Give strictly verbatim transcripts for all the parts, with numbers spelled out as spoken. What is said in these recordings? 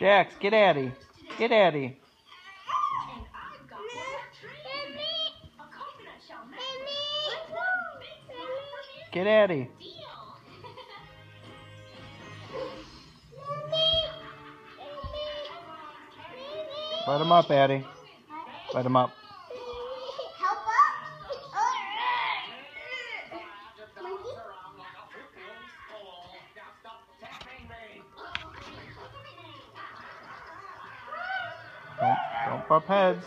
Jax, get Addie. Get Addie. Get Addie. Let him up, Addie. Let him up. Don't, don't bump heads.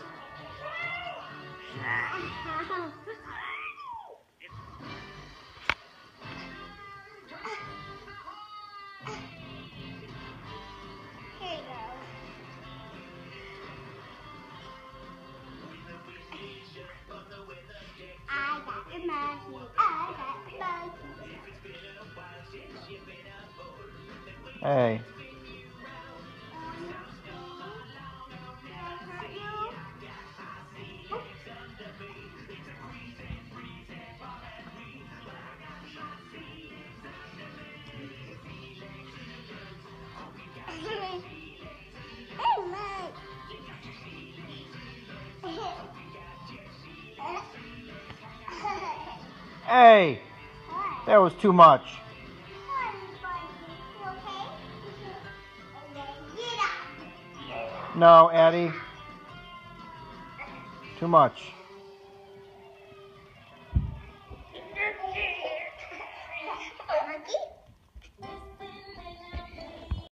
Hey. Hey, that was too much. No, Addie. Too much.